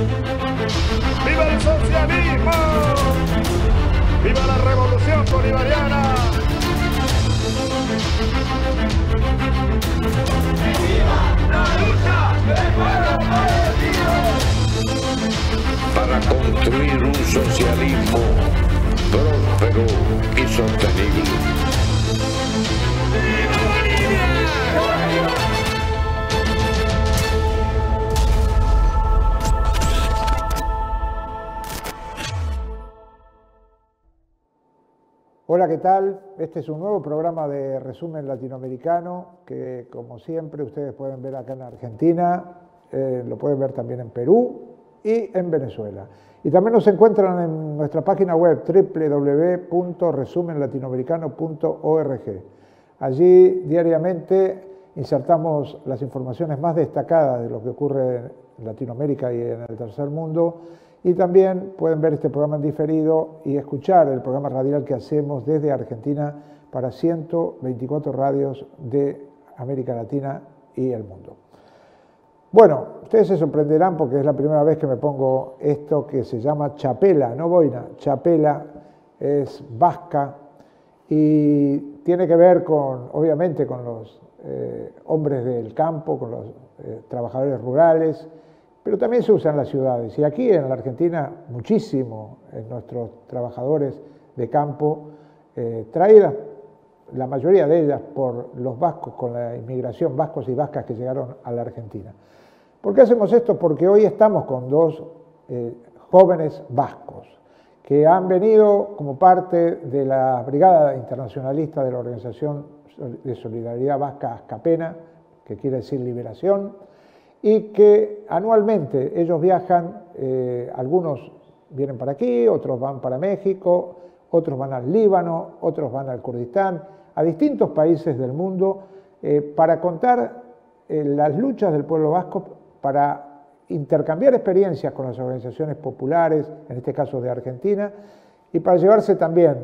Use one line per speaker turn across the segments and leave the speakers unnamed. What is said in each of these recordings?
¡Viva el socialismo! ¡Viva la revolución bolivariana!
¡Viva la lucha del pueblo palestino!
Para construir un socialismo próspero y sostenible.
¡Viva Bolivia!
Hola, ¿qué tal? Este es un nuevo programa de resumen latinoamericano que, como siempre, ustedes pueden ver acá en Argentina, lo pueden ver también en Perú y en Venezuela. Y también nos encuentran en nuestra página web www.resumenlatinoamericano.org. Allí diariamente insertamos las informaciones más destacadas de lo que ocurre en Latinoamérica y en el tercer mundo. Y también pueden ver este programa en diferido y escuchar el programa radial que hacemos desde Argentina para 124 radios de América Latina y el mundo. Bueno, ustedes se sorprenderán porque es la primera vez que me pongo esto que se llama chapela, no boina. Chapela es vasca y tiene que ver con, obviamente, con los hombres del campo, con los trabajadores rurales, pero también se usa en las ciudades. Y aquí en la Argentina, muchísimo en nuestros trabajadores de campo, traídas, la mayoría de ellas por los vascos, con la inmigración vascos y vascas que llegaron a la Argentina. ¿Por qué hacemos esto? Porque hoy estamos con dos jóvenes vascos que han venido como parte de la Brigada Internacionalista de la Organización de Solidaridad Vasca Askapena, que quiere decir liberación, y que anualmente ellos viajan, algunos vienen para aquí, otros van para México, otros van al Líbano, otros van al Kurdistán, a distintos países del mundo, para contar las luchas del pueblo vasco, para intercambiar experiencias con las organizaciones populares, en este caso de Argentina, y para llevarse también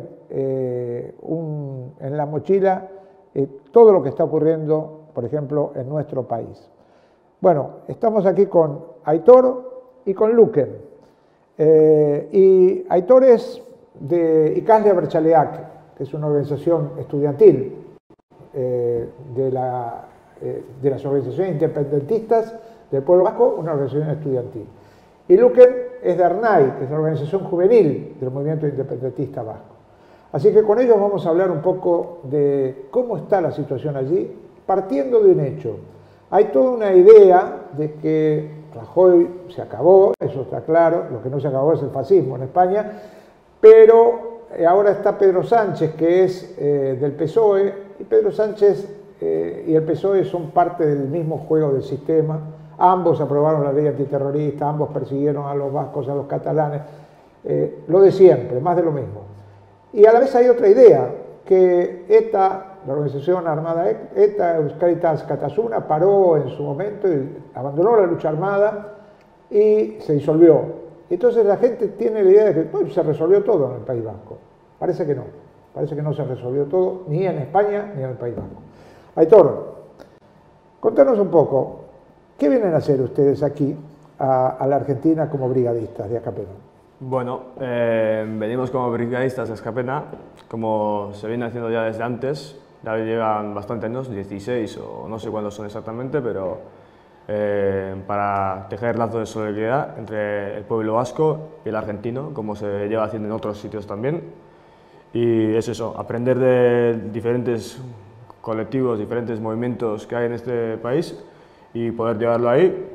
en la mochila todo lo que está ocurriendo, por ejemplo, en nuestro país. Bueno, estamos aquí con Aitor y con Luquen. Y Aitor es de Ikasle Abertzaleak, que es una organización estudiantil de las organizaciones independentistas del pueblo vasco, una organización estudiantil. Y Luquen es de Ernai, que es la organización juvenil del movimiento independentista vasco. Así que con ellos vamos a hablar un poco de cómo está la situación allí, partiendo de un hecho. Hay toda una idea de que Rajoy se acabó, eso está claro, lo que no se acabó es el fascismo en España, pero ahora está Pedro Sánchez, que es del PSOE, y Pedro Sánchez y el PSOE son parte del mismo juego del sistema. Ambos aprobaron la ley antiterrorista, ambos persiguieron a los vascos, a los catalanes, lo de siempre, más de lo mismo. Y a la vez hay otra idea, que ETA, la organización armada ETA, Euskadi Askatasuna, paró en su momento y abandonó la lucha armada y se disolvió. Entonces la gente tiene la idea de que pues, se resolvió todo en el País Vasco. Parece que no se resolvió todo, ni en España ni en el País Vasco. Aitor, contanos un poco, ¿qué vienen a hacer ustedes aquí a la Argentina como brigadistas de Askapena?
Bueno, venimos como brigadistas de Askapena, como se viene haciendo ya desde antes, ya llevan bastante años, 16 o no sé cuántos son exactamente, pero para tejer lazos de solidaridad entre el pueblo vasco y el argentino, como se lleva haciendo en otros sitios también. Y es eso, aprender de diferentes colectivos, diferentes movimientos que hay en este país y poder llevarlo ahí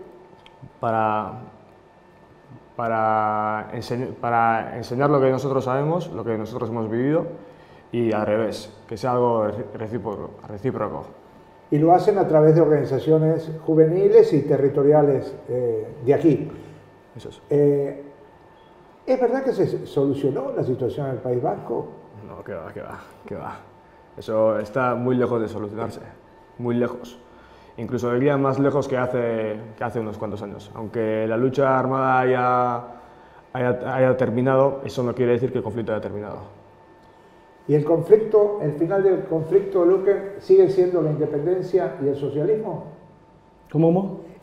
para enseñar lo que nosotros sabemos, lo que nosotros hemos vivido y al revés, que sea algo recíproco.
Y lo hacen a través de organizaciones juveniles y territoriales de aquí.
Eso es.
¿Es verdad que se solucionó la situación en el País Vasco?
No, que va. Eso está muy lejos de solucionarse, muy lejos. Incluso diría más lejos que hace unos cuantos años. Aunque la lucha armada haya terminado, eso no quiere decir que el conflicto haya terminado.
¿Y el conflicto, el final del conflicto, Luquen, sigue siendo la independencia y el socialismo?
¿Cómo?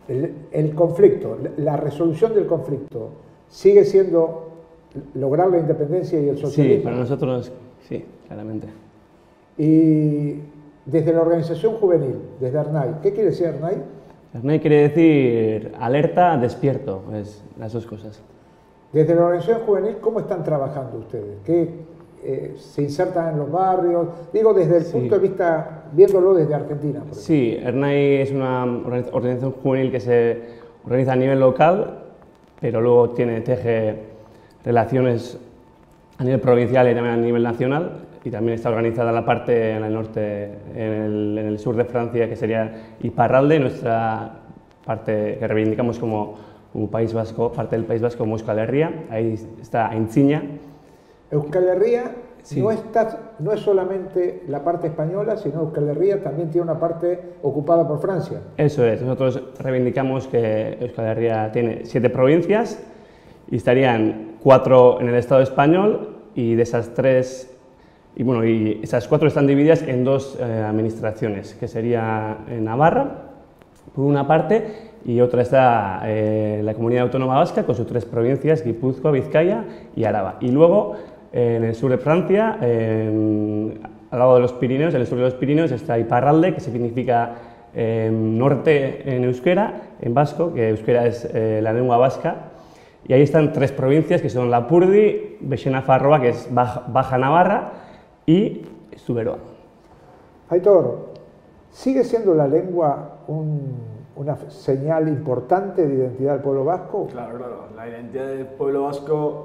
el conflicto, la resolución del conflicto, sigue siendo lograr la independencia y el socialismo.
Sí, para nosotros sí, claramente.
Y desde la organización juvenil, desde ARNAI, ¿qué quiere decir ARNAI?
ARNAI quiere decir alerta, despierto, es las dos cosas.
Desde la organización juvenil, ¿cómo están trabajando ustedes? ¿Qué se insertan en los barrios? Digo, desde el punto de vista, viéndolo desde Argentina. Por ejemplo.
Sí, ARNAI es una organización juvenil que se organiza a nivel local, pero luego teje relaciones a nivel provincial y también a nivel nacional, y también está organizada en la parte en el norte, en el sur de Francia, que sería Iparralde, nuestra parte que reivindicamos como País Vasco, parte del País Vasco como Euskal Herria. Ahí está Aintziña.
Euskal Herria
sí.
no es solamente la parte española, sino Euskal Herria también tiene una parte ocupada por Francia.
Eso es, nosotros reivindicamos que Euskal Herria tiene 7 provincias y estarían 4 en el Estado español, y de esas 3, y esas 4 están divididas en 2 administraciones, que sería Navarra, por una parte, y otra está la Comunidad Autónoma Vasca, con sus 3 provincias, Guipúzcoa, Vizcaya y Araba. Y luego, en el sur de Francia, al lado de los Pirineos, en el sur de los Pirineos, está Iparralde, que significa norte en euskera, en vasco, que euskera es la lengua vasca. Y ahí están 3 provincias, que son Lapurdi, Bexenafarroa, que es Baja Navarra, y Zuberoa.
Aitor, ¿sigue siendo la lengua una señal importante de identidad del pueblo vasco?
Claro, la identidad del pueblo vasco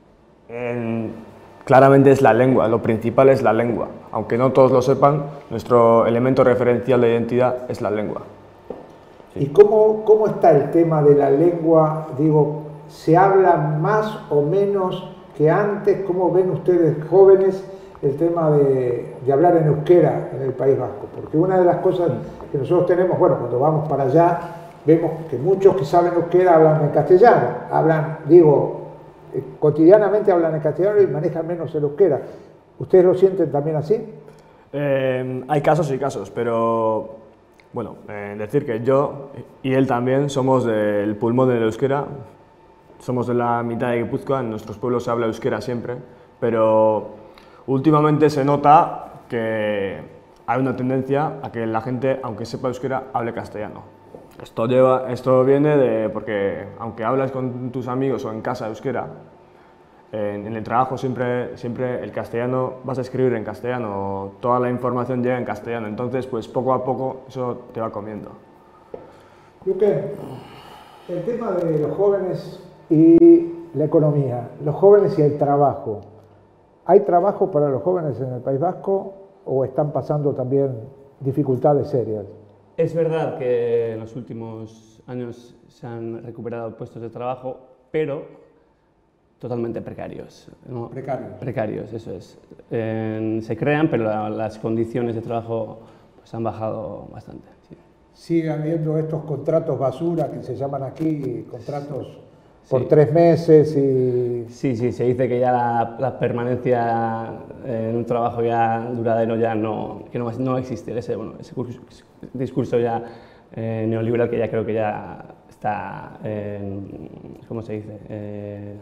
claramente es la lengua, lo principal es la lengua. Aunque no todos lo sepan, nuestro elemento referencial de identidad es la lengua.
Sí. ¿Y cómo está el tema de la lengua? Digo, ¿se habla más o menos que antes? ¿Cómo ven ustedes, jóvenes, el tema de hablar en euskera en el País Vasco? Porque una de las cosas que nosotros tenemos, bueno, cuando vamos para allá, vemos que muchos que saben euskera hablan en castellano, cotidianamente hablan en castellano y manejan menos el euskera. ¿Ustedes lo sienten también así?
Hay casos y casos, pero bueno, decir que yo y él también somos del pulmón del euskera, somos de la mitad de Guipúzcoa, en nuestros pueblos se habla euskera siempre, pero últimamente se nota que hay una tendencia a que la gente, aunque sepa euskera, hable castellano. Esto viene de porque aunque hablas con tus amigos o en casa euskera, en el trabajo siempre el castellano, vas a escribir en castellano, toda la información llega en castellano, entonces pues poco a poco eso te va comiendo.
Luque, el tema de los jóvenes y la economía, los jóvenes y el trabajo. ¿Hay trabajo para los jóvenes en el País Vasco o están pasando también dificultades serias?
Es verdad que en los últimos años se han recuperado puestos de trabajo, pero totalmente precarios, ¿no? Precarios, eso es. Se crean, pero las condiciones de trabajo pues, han bajado bastante. Sí.
Sigue habiendo estos contratos basura que se llaman aquí, contratos por 3 meses y...
Sí, se dice que ya la permanencia en un trabajo ya duradero ya no existe, ese discurso ya neoliberal que ya creo que ya está, ¿cómo se dice?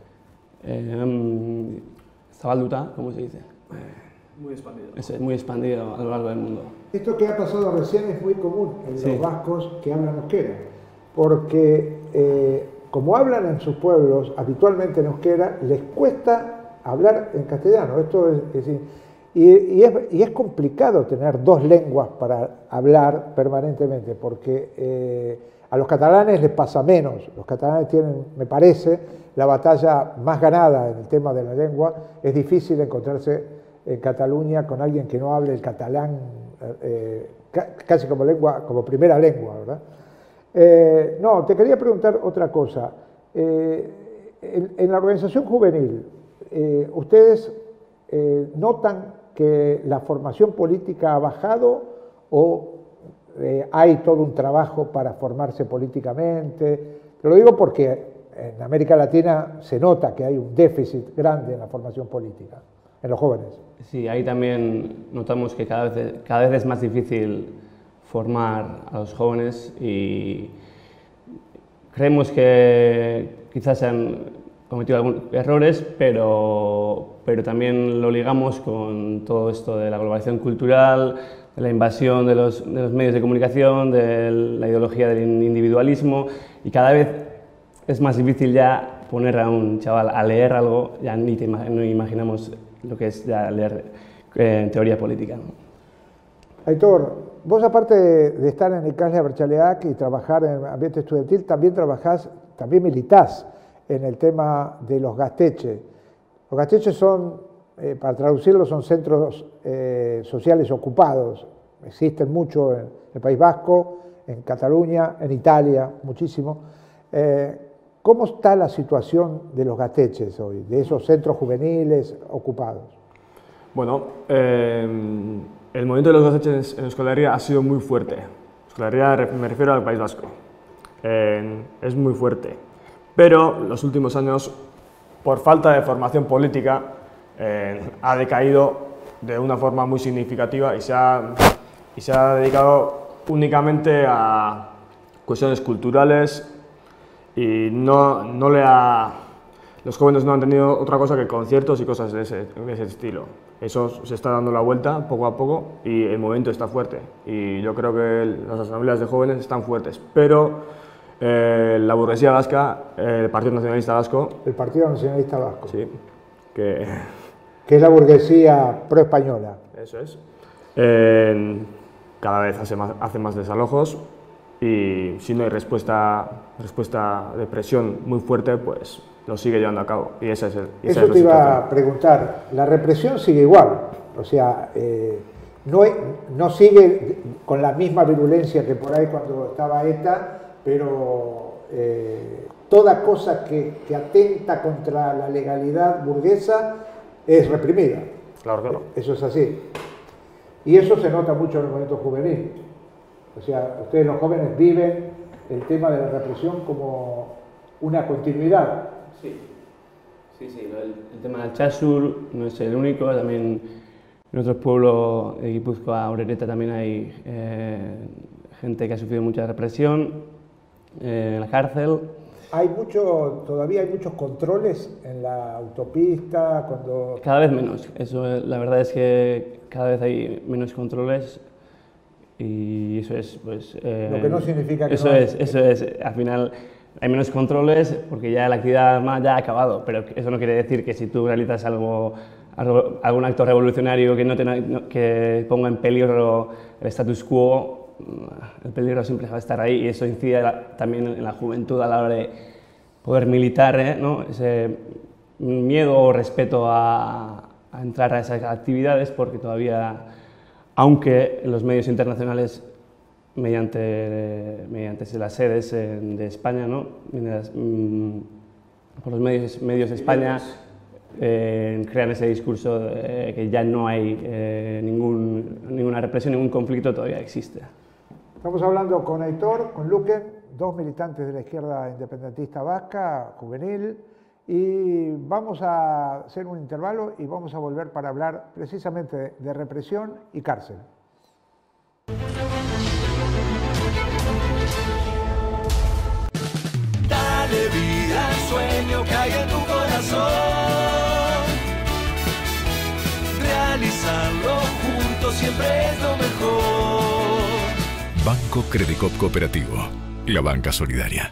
Zabalduta, ¿cómo se dice?
Muy expandido.
Es muy expandido a lo largo del mundo.
Esto que ha pasado recién es muy común en los vascos que hablan euskera, porque como hablan en sus pueblos habitualmente en euskera, les cuesta hablar en castellano. Esto es complicado tener 2 lenguas para hablar permanentemente, porque a los catalanes les pasa menos. Los catalanes tienen, me parece, la batalla más ganada en el tema de la lengua. Es difícil encontrarse en Cataluña con alguien que no hable el catalán casi como primera lengua, ¿verdad? No, te quería preguntar otra cosa. En la organización juvenil, ¿ustedes notan que la formación política ha bajado o hay todo un trabajo para formarse políticamente? Te lo digo porque en América Latina se nota que hay un déficit grande en la formación política, en los jóvenes.
Sí, ahí también notamos que cada vez es más difícil formar a los jóvenes y creemos que quizás se han cometido algunos errores, pero también lo ligamos con todo esto de la globalización cultural, de la invasión de los medios de comunicación, de la ideología del individualismo, y cada vez es más difícil ya poner a un chaval a leer algo, ya no imaginamos lo que es ya leer teoría política, ¿no?
Aitor, vos aparte de estar en el Ikasle Abertzaleak y trabajar en el ambiente estudiantil, también militás en el tema de los gaztetxe. Los gaztetxe son, para traducirlo, son centros sociales ocupados. Existen mucho en el País Vasco, en Cataluña, en Italia, muchísimo. ¿Cómo está la situación de los gaztetxes hoy, de esos centros juveniles ocupados?
Bueno, el movimiento de los gaztetxes en Euskal Herria ha sido muy fuerte. Euskal Herria me refiero al País Vasco. Es muy fuerte. Pero los últimos años, por falta de formación política, ha decaído de una forma muy significativa y se ha dedicado únicamente a cuestiones culturales y los jóvenes no han tenido otra cosa que conciertos y cosas de ese estilo. Eso se está dando la vuelta poco a poco y el movimiento está fuerte. Y yo creo que las asambleas de jóvenes están fuertes, pero la burguesía vasca, el Partido Nacionalista Vasco...
El Partido Nacionalista Vasco.
Sí, que
es la burguesía pro-española.
Eso es. Cada vez hace más desalojos y si no hay respuesta de presión muy fuerte, pues lo sigue llevando a cabo. Y esa es la
Eso te iba a preguntar. La represión sigue igual. O sea, no sigue con la misma virulencia que por ahí cuando estaba ETA, pero toda cosa que atenta contra la legalidad burguesa es reprimida.
Claro, claro.
Eso es así. Y eso se nota mucho en el movimiento juvenil. O sea, ustedes los jóvenes viven el tema de la represión como una continuidad.
Sí. El tema del Chasur no es el único, también en otros pueblos de Guipúzcoa, Orereta, también hay gente que ha sufrido mucha represión en la cárcel.
Todavía hay muchos controles en la autopista,
Cada vez menos. La verdad es que cada vez hay menos controles y eso es, pues...
lo que no significa que
eso es. Al final hay menos controles porque ya la actividad armada ya ha acabado, pero eso no quiere decir que si tú realizas algún acto revolucionario que ponga en peligro el status quo, el peligro siempre va a estar ahí y eso incide también en la juventud a la hora de poder militar, ¿no? Ese miedo o respeto a entrar a esas actividades, porque todavía, aunque los medios internacionales mediante las sedes de España, ¿no? Por los medios de España crean ese discurso de que ya no hay ninguna represión, ningún conflicto todavía existe.
Estamos hablando con Aitor, con Luquen, dos militantes de la izquierda independentista vasca, juvenil, y vamos a hacer un intervalo y vamos a volver para hablar precisamente de represión y cárcel.
Dale vida al sueño que hay en tu corazón. Realizarlo juntos siempre es lo mejor.
Banco Credicop Cooperativo, la banca solidaria.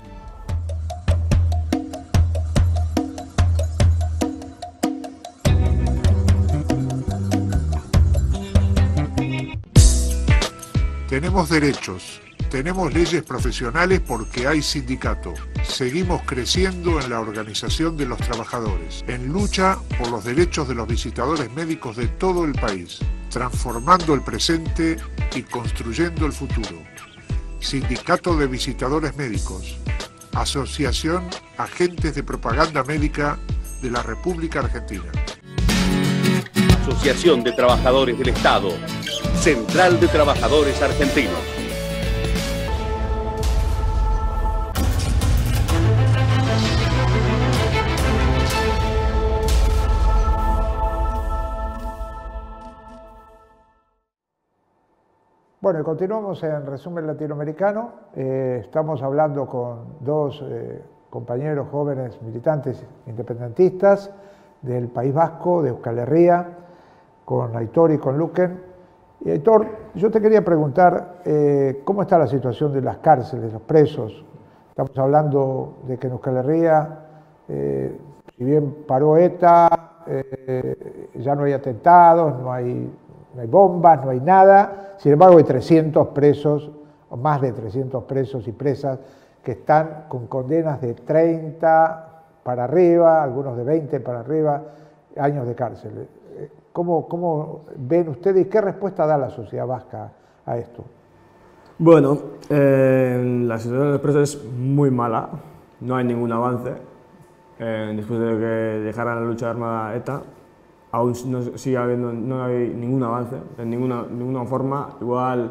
Tenemos derechos, tenemos leyes profesionales porque hay sindicato. Seguimos creciendo en la organización de los trabajadores, en lucha por los derechos de los visitadores médicos de todo el país, transformando el presente y construyendo el futuro. Sindicato de Visitadores Médicos, Asociación Agentes de Propaganda Médica de la República Argentina.
Asociación de Trabajadores del Estado, Central de Trabajadores Argentinos.
Bueno, y continuamos en Resumen Latinoamericano. Estamos hablando con dos compañeros jóvenes militantes independentistas del País Vasco, de Euskal Herria, con Aitor y con Luken. Y Aitor, yo te quería preguntar cómo está la situación de las cárceles, los presos. Estamos hablando de que en Euskal Herria, si bien paró ETA, ya no hay atentados, no hay bombas, no hay nada. Sin embargo, hay 300 presos, o más de 300 presos y presas que están con condenas de 30 para arriba, algunos de 20 para arriba, años de cárcel. ¿Cómo ven ustedes y qué respuesta da la sociedad vasca a esto?
Bueno, la situación de los presos es muy mala, no hay ningún avance. Después de que dejara la lucha armada ETA, aún no hay ningún avance, en ninguna forma. Igual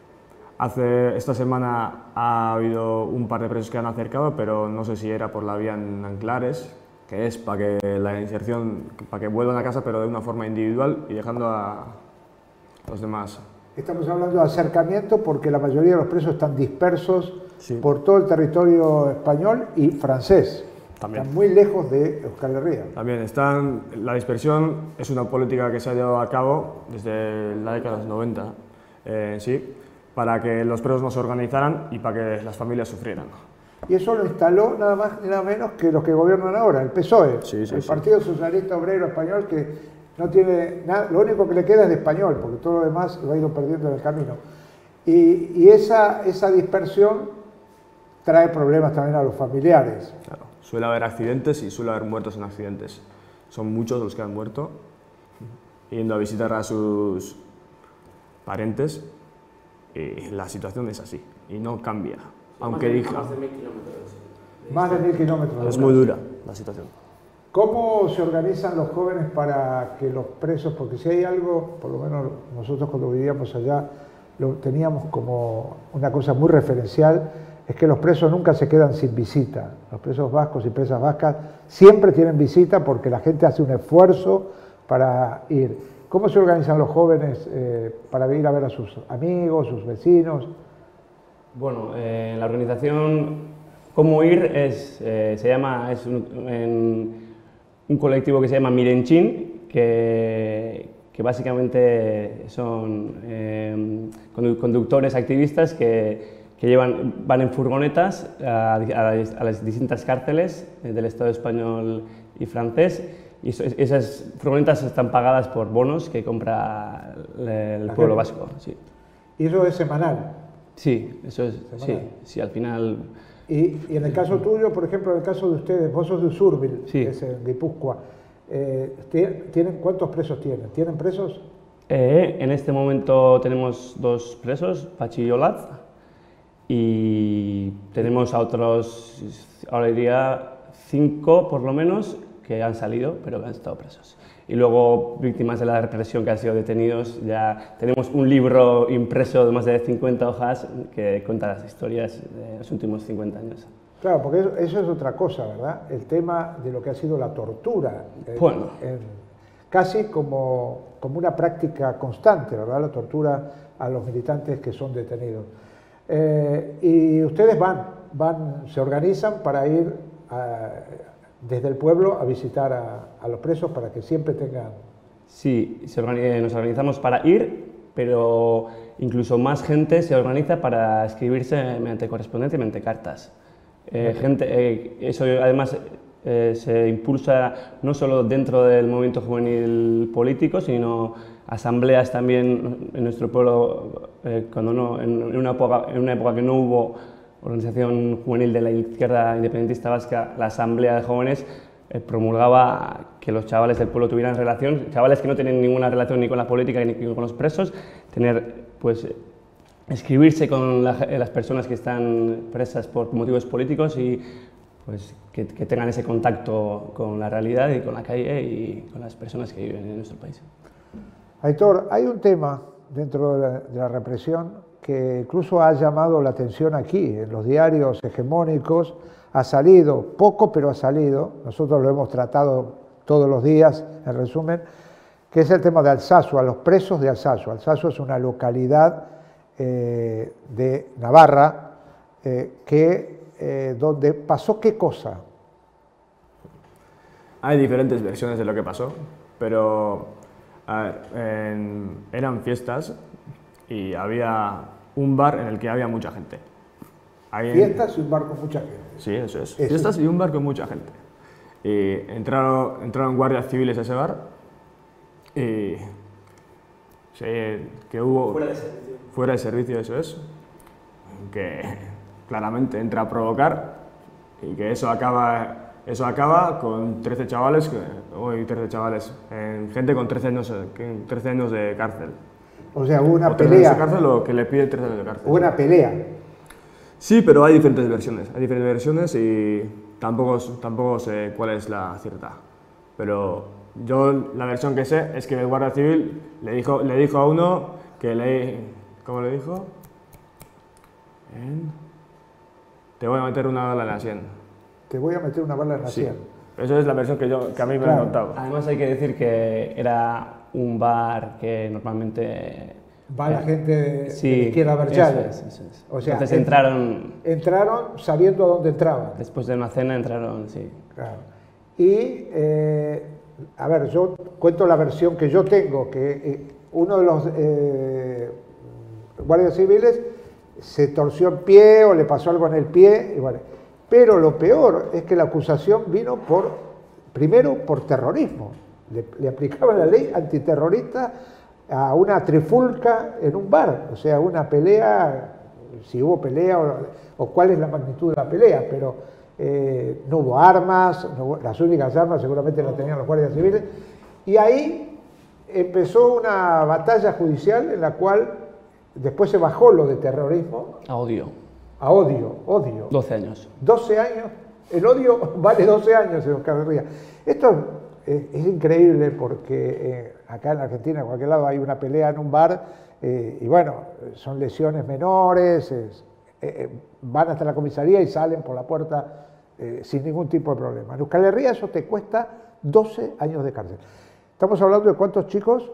esta semana ha habido un par de presos que han acercado, pero no sé si era por la vía en Anclares, que es para que la inserción, para que vuelvan a casa, pero de una forma individual y dejando a los demás.
Estamos hablando de acercamiento porque la mayoría de los presos están dispersos
sí.
por todo el territorio español y francés.
También.
Están muy lejos de Euskal Herria.
También la dispersión es una política que se ha llevado a cabo desde la década de los 90, sí, para que los presos no se organizaran y para que las familias sufrieran.
Y eso lo instaló nada más ni nada menos que los que gobiernan ahora, el PSOE,
sí,
el Partido Socialista Obrero Español, que no tiene nada, lo único que le queda es de español, porque todo lo demás lo ha ido perdiendo en el camino. Y esa dispersión trae problemas también a los familiares.
Claro, suele haber accidentes y suele haber muertos en accidentes. Son muchos los que han muerto, yendo a visitar a sus parientes, y la situación es así, y no cambia. Aunque diga...
Más de 1000 kilómetros.
Más de 1000 kilómetros.
Es muy dura la situación.
¿Cómo se organizan los jóvenes para que los presos, porque si hay algo, por lo menos nosotros cuando vivíamos allá, lo teníamos como una cosa muy referencial, es que los presos nunca se quedan sin visita. Los presos vascos y presas vascas siempre tienen visita porque la gente hace un esfuerzo para ir. ¿Cómo se organizan los jóvenes para ir a ver a sus amigos, sus vecinos?
Bueno, la organización Cómo Ir es un colectivo que se llama Mirenchín, que básicamente son conductores activistas que van en furgonetas a las distintas cárceles del Estado español y francés, y esas furgonetas están pagadas por bonos que compra el pueblo vasco. Sí.
¿Y eso es semanal?
Sí, eso es, sí, al final...
Y en el caso tuyo, por ejemplo, en el caso de ustedes, vos sos de Usurbil,
sí.
que es en Guipúzcoa, ¿cuántos presos tienen? ¿Tienen presos?
En este momento tenemos 2 presos, Patxi y Olatz, y tenemos a otros, ahora diría 5 por lo menos, que han salido, pero que han estado presos. Y luego, víctimas de la represión que han sido detenidos, ya tenemos un libro impreso de más de 50 hojas que cuenta las historias de los últimos 50 años.
Claro, porque eso es otra cosa, ¿verdad? El tema de lo que ha sido la tortura,
bueno.
Casi como una práctica constante, ¿verdad? La tortura a los militantes que son detenidos. Y ustedes se organizan para ir desde el pueblo a visitar a los presos para que siempre tengan...
Sí, nos organizamos para ir, pero incluso más gente se organiza para escribirse mediante correspondencia y mediante cartas. Eso además se impulsa no solo dentro del movimiento juvenil político, sino asambleas también en nuestro pueblo, en una época que no hubo organización juvenil de la izquierda independentista vasca, la asamblea de jóvenes promulgaba que los chavales del pueblo tuvieran relación, chavales que no tienen ninguna relación ni con la política ni con los presos, escribirse con las personas que están presas por motivos políticos y pues que tengan ese contacto con la realidad y con la calle y con las personas que viven en nuestro país.
Aitor, hay un tema dentro de la represión que incluso ha llamado la atención aquí, en los diarios hegemónicos, ha salido, poco pero ha salido, nosotros lo hemos tratado todos los días, en resumen, que es el tema de Alsasua, los presos de Alsasua. Alsasua es una localidad de Navarra, donde pasó ¿qué cosa?
Hay diferentes versiones de lo que pasó, pero a ver, eran fiestas y había un bar en el que había mucha gente.
Fiestas y un bar con mucha gente.
Sí, eso es. Fiestas y un bar con mucha gente. Y entraron guardias civiles a ese bar y sí, que hubo...
Fuera de servicio.
Fuera de servicio, eso es. Que claramente entra a provocar y que eso acaba con 13 chavales, gente con 13 años de cárcel.
O sea, hubo una
o 13
pelea.
años de cárcel o que le pide 13 años de cárcel.
Hubo una pelea.
Sí, pero hay diferentes versiones y tampoco sé cuál es la cierta. Pero yo la versión que sé es que el guardia civil le dijo a uno que ¿cómo le dijo? Te voy a meter una bala en la sien.
Te voy a meter una bala en la sien.
Eso es la versión que a mí me han contado.
Además hay que decir que era un bar que normalmente...
Va la gente de
sí,
la izquierda Berchale.
Eso es.
O sea,
entonces
entraron sabiendo a dónde entraban.
Después de una cena entraron, sí.
Claro. Y, a ver, yo cuento la versión que yo tengo, que uno de los guardias civiles se torció el pie o le pasó algo en el pie, y bueno. Pero lo peor es que la acusación vino primero por terrorismo. Le aplicaban la ley antiterrorista a una trifulca en un bar, o sea, una pelea, si hubo pelea o cuál es la magnitud de la pelea, pero no hubo armas, las únicas armas seguramente las tenían los guardias civiles, y ahí empezó una batalla judicial en la cual después se bajó lo de terrorismo.
A odio.
A odio.
12 años.
12 años. El odio vale 12 años en Oscar Herría. Esto es increíble porque acá en la Argentina, en cualquier lado, hay una pelea en un bar y bueno, son lesiones menores, van hasta la comisaría y salen por la puerta sin ningún tipo de problema. En Euskal Herria eso te cuesta 12 años de cárcel. Estamos hablando de cuántos chicos.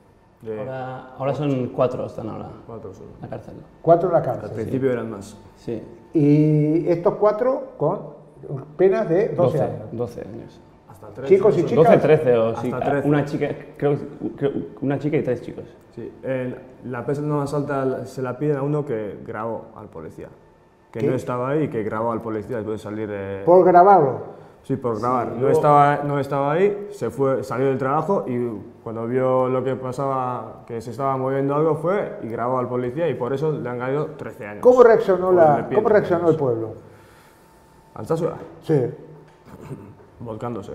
Ahora son 4, están ahora.
4 son.
En la cárcel.
4 en la cárcel.
Al principio eran más.
Sí.
Y estos 4 con penas de 12 años.
12 años.
Hasta 13.
Chicos y chicas.
12, 13 o sí.
13.
Una chica, creo una chica y 3 chicos.
Sí. La pena más alta se la piden a uno que grabó al policía. Que
¿Qué?
no estaba ahí y que grabó al policía después de salir de...
Por grabarlo.
Sí, por grabar.
Sí,
no estaba ahí, salió del trabajo y cuando vio lo que pasaba, que se estaba moviendo algo, fue y grabó al policía y por eso le han caído 13 años.
¿Cómo reaccionó el pueblo?
¿Alsasua?
Sí.
Volcándose.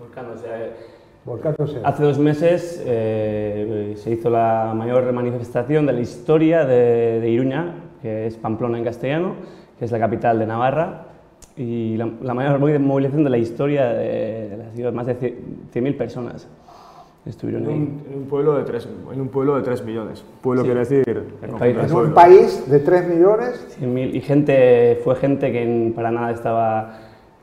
Volcándose.
Hace 2 meses se hizo la mayor manifestación de la historia de Iruña, que es Pamplona en castellano, que es la capital de Navarra, y la mayor movilización de la historia de la ciudad. Más de 100.000 personas estuvieron ahí.
En un pueblo de 3 millones. Pueblo, sí. Quiere decir...
En un país de 3 millones.
100.000, y fue gente que para nada estaba...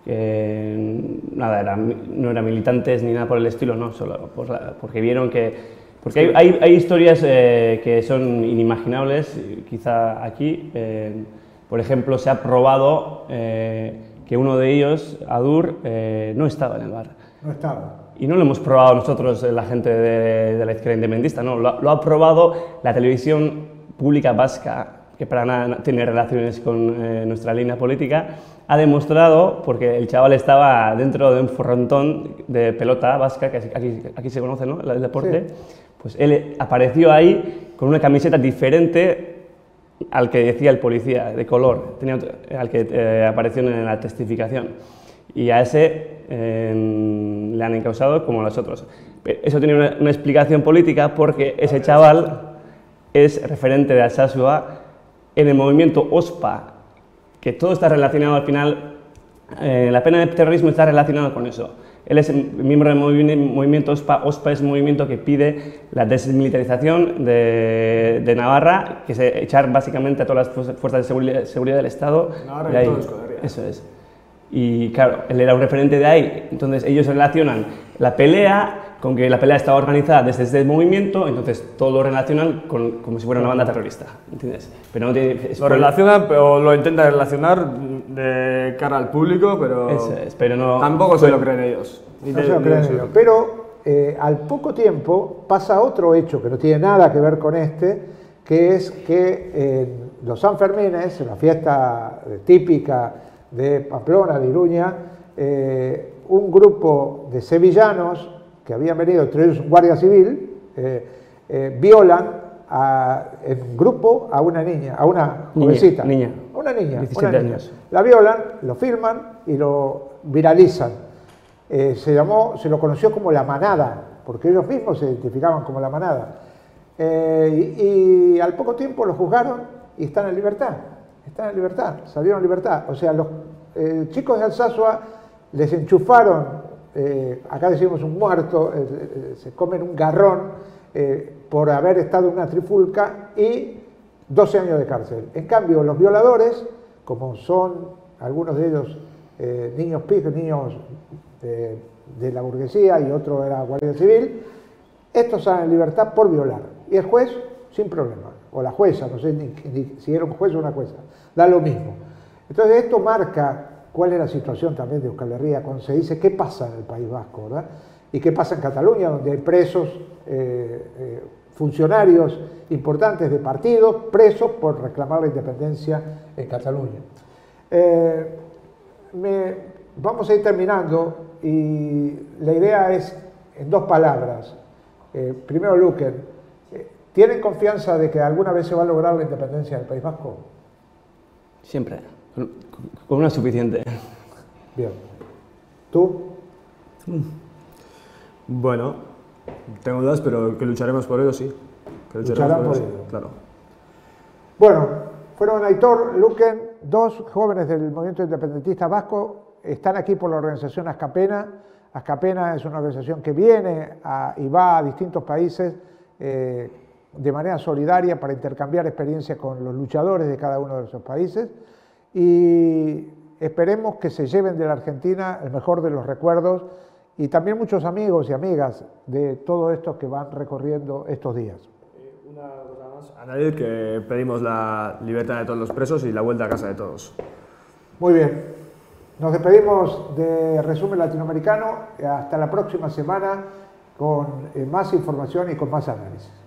no eran militantes ni nada por el estilo, no, solo porque vieron que... Porque hay historias que son inimaginables, quizá aquí. Por ejemplo, se ha probado que uno de ellos, Adur, no estaba en el bar.
No estaba.
Y no lo hemos probado nosotros, la gente de la izquierda independentista, no, lo ha probado la televisión pública vasca, que para nada tiene relaciones con nuestra línea política. Ha demostrado, porque el chaval estaba dentro de un frontón de pelota vasca, que aquí se conoce, ¿no?, el deporte, sí. Pues él apareció ahí con una camiseta diferente al que decía el policía, de color, al que apareció en la testificación. Y a ese le han encausado como a los otros. Eso tiene una explicación política porque ese chaval es referente de Alsasua en el movimiento OSPA, que todo está relacionado al final, la pena de terrorismo está relacionada con eso. Él es miembro del movimiento OSPA. OSPA es un movimiento que pide la desmilitarización de Navarra, que es echar básicamente a todas las fuerzas de seguridad del Estado.
Navarra y todo Euskal Herria.
Eso es. y claro, él era un referente de ahí, entonces ellos relacionan la pelea con que la pelea estaba organizada desde este movimiento, entonces todo lo relacionan como si fuera una banda terrorista, ¿entiendes? Pero no tiene...
Lo relacionan, pero lo intentan relacionar de cara al público, pero,
pero no,
tampoco se lo creen ellos.
No se lo creen ellos, pero al poco tiempo pasa otro hecho que no tiene nada que ver con este, que es que en los Sanfermines, en la fiesta típica de Pamplona, de Iruña, un grupo de sevillanos que habían venido, entre ellos un guardia civil, violan en grupo a una niña, a una jovencita. A una niña,
17 años.
La violan, lo filman y lo viralizan. Se lo conoció como La Manada, porque ellos mismos se identificaban como La Manada. Y al poco tiempo lo juzgaron y están en libertad. Están en libertad, salieron en libertad. O sea, los chicos de Alsasua les enchufaron, acá decimos un muerto, se comen un garrón por haber estado en una trifulca y 12 años de cárcel. En cambio, los violadores, como son algunos de ellos niños pijos, niños de la burguesía y otro era guardia civil, estos salen en libertad por violar. Y el juez, sin problema, o la jueza, no sé ni si era un juez o una jueza, da lo mismo. Entonces esto marca cuál es la situación también de Euskal Herria cuando se dice qué pasa en el País Vasco, ¿verdad? Y qué pasa en Cataluña, donde hay presos, funcionarios importantes de partidos, presos por reclamar la independencia en Cataluña. Vamos a ir terminando y la idea es en dos palabras. Primero, Luque, ¿tienen confianza de que alguna vez se va a lograr la independencia del País Vasco?
Siempre, con una suficiente.
Bien. ¿Tú?
Bueno, tengo dudas, pero que lucharemos por ello, sí. Que
lucharán por ello.
Claro.
Bueno, fueron Aitor, Luquen, dos jóvenes del movimiento independentista vasco, están aquí por la organización Azkapena. Azkapena es una organización que viene y va a distintos países de manera solidaria para intercambiar experiencias con los luchadores de cada uno de esos países y esperemos que se lleven de la Argentina el mejor de los recuerdos y también muchos amigos y amigas de todo esto que van recorriendo estos días.
Una cosa más, añadir que pedimos la libertad de todos los presos y la vuelta a casa de todos.
Muy bien. Nos despedimos de Resumen Latinoamericano. Hasta la próxima semana con más información y con más análisis.